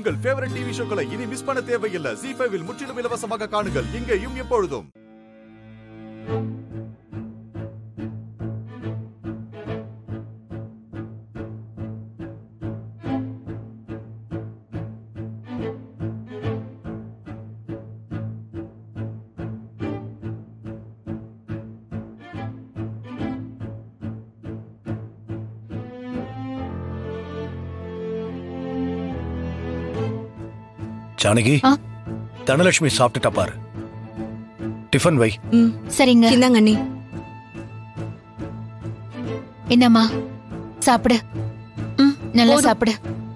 உங்கள் favourite TV ஷோக்களை இனி miss பண்ண தேவையில்லை. ZEE5 இல் முற்றிலும் இலவசமாக காணுங்கள். இங்கேயும் எப்பொழுதும். ஜானகி, தனலட்சுமி சாப்பிட்டுட்டா பாரு. டிஃபன் வை. சரிங்க. இந்தாங்க அண்ணி. என்னம்மா சாப்பிடு. நல்லா சாப்பிடு.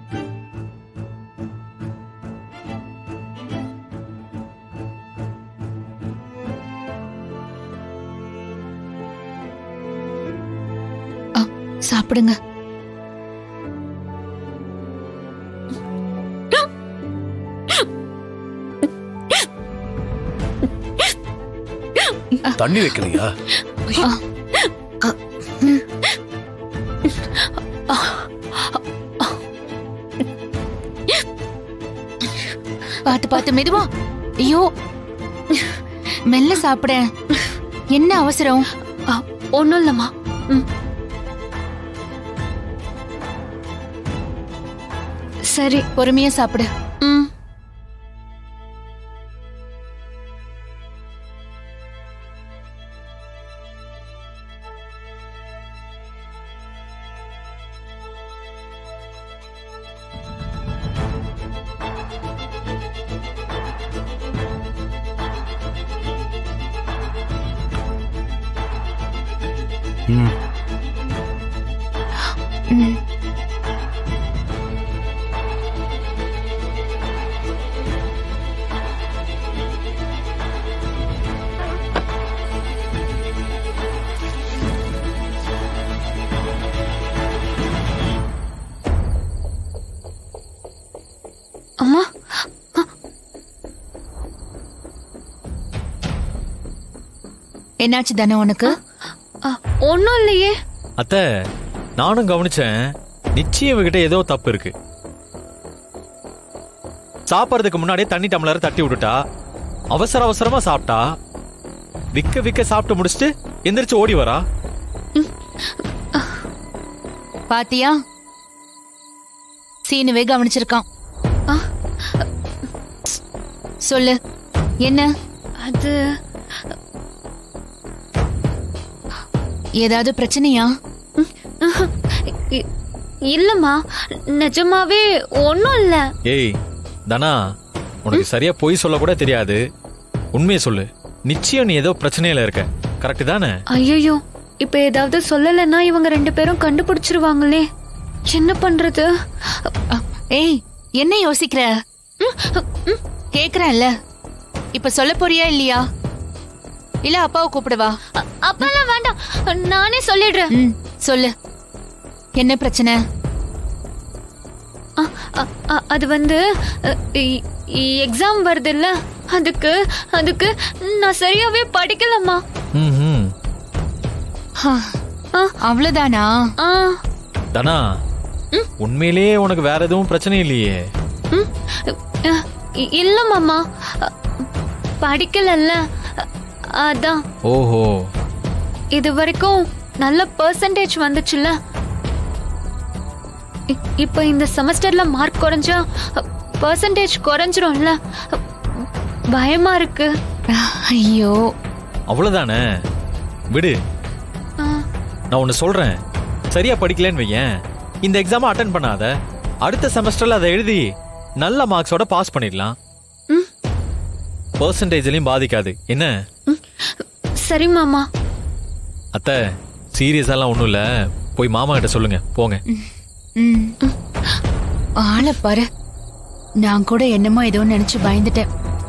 சாப்பிடுங்க. தண்ணி வைக்கலையா? பாத்து பாத்து மெதுவா. ஐயோ, மெல்ல சாப்பிட. என்ன அவசரம்? ஒண்ணும் இல்லம்மா. சரி, பொறுமையா சாப்பிடு. அம்மா, என்னாச்சு தானே உனக்கு? ஒன்னும் இல்லையே அத்தை. நானும் கவனிச்சேன். நிச்சயம் இவகிட்ட ஏதோ தப்பு இருக்கு. சாப்பிட்றதுக்கு முன்னாடியே தண்ணி டம்ளர் தட்டி விட்டுட்டா, அவசர அவசரமா சாப்பிட்டா, விக்க விக்க சாப்பிட்டு முடிச்சுட்டு எந்திரிச்சு ஓடி வரா. பாத்தியா, சீனுவே கவனிச்சிருக்கான். சொல்லு, என்ன? அது ஏதாவது பிரச்சனையா? இல்லம்மா, நிஜமாவே ஒன்னும் இல்ல. ஏய் தனா, உனக்கு சரியா பொய் சொல்ல கூட தெரியாது. உண்மையை சொல்லு. நிச்சயம் நீ ஏதோ பிரச்சனையில இருக்க. கரெக்ட் தானே? ஐயோ, இப்ப ஏதாவது சொல்லலைன்னா இவங்க ரெண்டு பேரும் கண்டுபிடிச்சிருவாங்களே. என்ன பண்றது? ஏய், என்ன யோசிக்கிற? கேக்குறேன்ல, இப்ப சொல்ல போறியா இல்லையா? இல்ல அப்பாவை கூப்பிடுவா? அப்பெல்லாம் வேண்டாம், நானே சொல்லிடுறேன். சொல்லு, என்ன பிரச்சனை? அது வந்து எக்ஸாம் வருது இல்ல, அதுக்கு நான் சரியாவே படிக்கலம்மா. அவ்வளவுதானா? தனா, உண்மையிலேயே உனக்கு வேற எதுவும் பிரச்சனை இல்லையே? இல்ல மாமா, படிக்கலல்ல, அதான். ஓஹோ, இது வரைக்கும் நல்ல பெர்சன்டேஜ் வந்துச்சுல்ல. இப்ப இந்த செமஸ்டர்ல மார்க் குறைஞ்சா பெர்சன்டேஜ் குறைஞ்சிரும்ல. பயமா இருக்கு. ஐயோ, அவ்வளவுதானே, விடு. நான் ஒன்னு சொல்றேன், சரியா படிக்கலன்னு வையேன், இந்த எக்ஸாம் அட்டென்ட் பண்ணாத. அடுத்த செமஸ்டர்ல அதை எழுதி நல்ல மார்க்ஸோட பாஸ் பண்ணிடலாம். பெர்சன்டேஜ்லயும் பாதிக்காது. என்ன? சரி மாமா. அத்தை, சீரியஸாலாம் ஒண்ணும் இல்ல. போய் மாமா கிட்ட சொல்லுங்க, போங்க. ஆள பாரு, நான் கூட என்னமோ ஏதோ நினைச்சு பயந்துட்டேன்.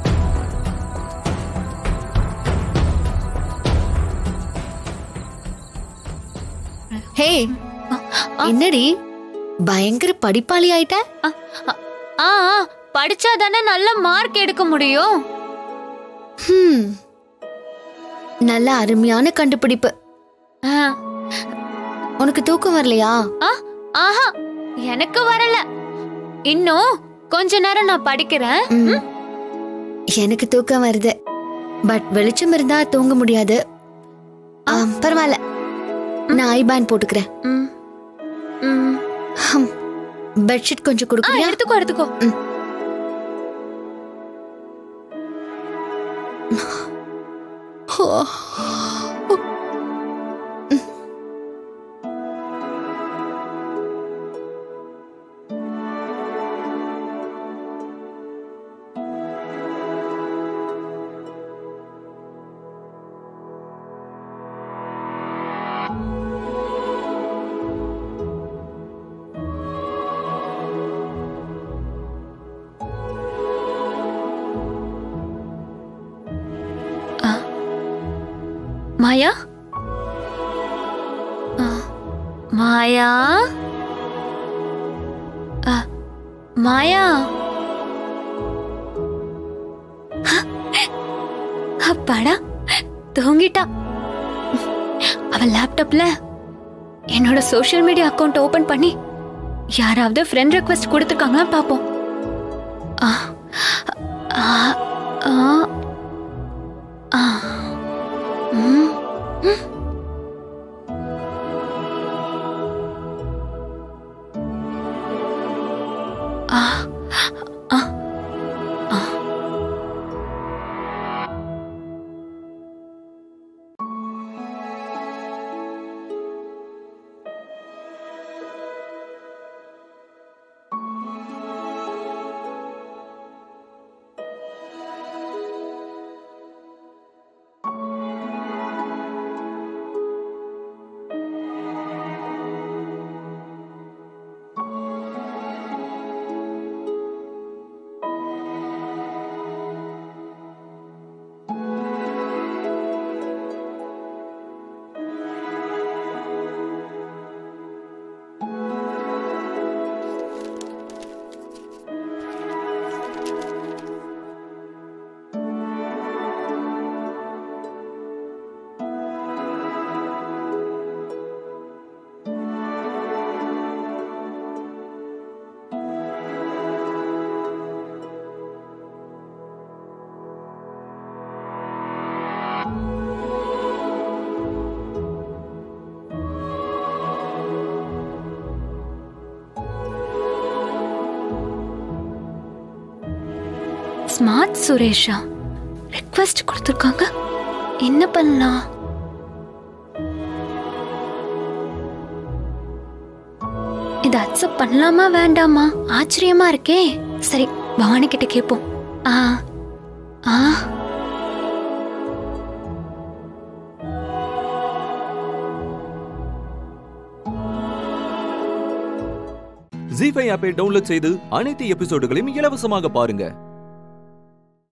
ஹே, என்னடி பயங்கர படிப்பாளி ஆயிட்ட? படிச்சாதானே நல்ல மார்க் எடுக்க முடியும். நல்ல அருமையான கண்டுபிடிப்பு. உனக்கு தூக்கம் வரலையா? ஆஹா, எனக்கு வரல. இன்னும் கொஞ்ச நேரம் நான் படிக்கிறேன். எனக்கு தூக்கம் வருது, பட் வெளிச்சம் இருந்தா தூங்க முடியாது. பரவாயில்ல, நான் ஐபேண்ட் போட்டுக்கிறேன். பெட்ஷீட் கொஞ்சம் கொடுக்குறியா? எடுத்துக்கோ எடுத்துக்கோ. மாயா, மாயா, மாயா. அப்பாடா, தூங்கிட்டா. அவ லேப்டாப்ல என்னோட சோஷியல் மீடியா அக்கவுண்ட் ஓபன் பண்ணி யாராவது ஃப்ரெண்ட் ரெக்வெஸ்ட் கொடுத்துருக்காங்களா பாப்போம். ஸ்மார்ட் சுரேஷா ரெக்வெஸ்ட் கொடுத்துருக்காங்க. என்ன பண்ணலாம்? இதை அக்செப்ட் பண்ணலாமா வேண்டாமா? ஆச்சரியமா இருக்கே. சரி, பவானி கிட்ட கேட்போம். ZEE5 ஆப்பை டவுன்லோட் செய்து அனைத்து எபிசோடுகளையும் இலவசமாக பாருங்க.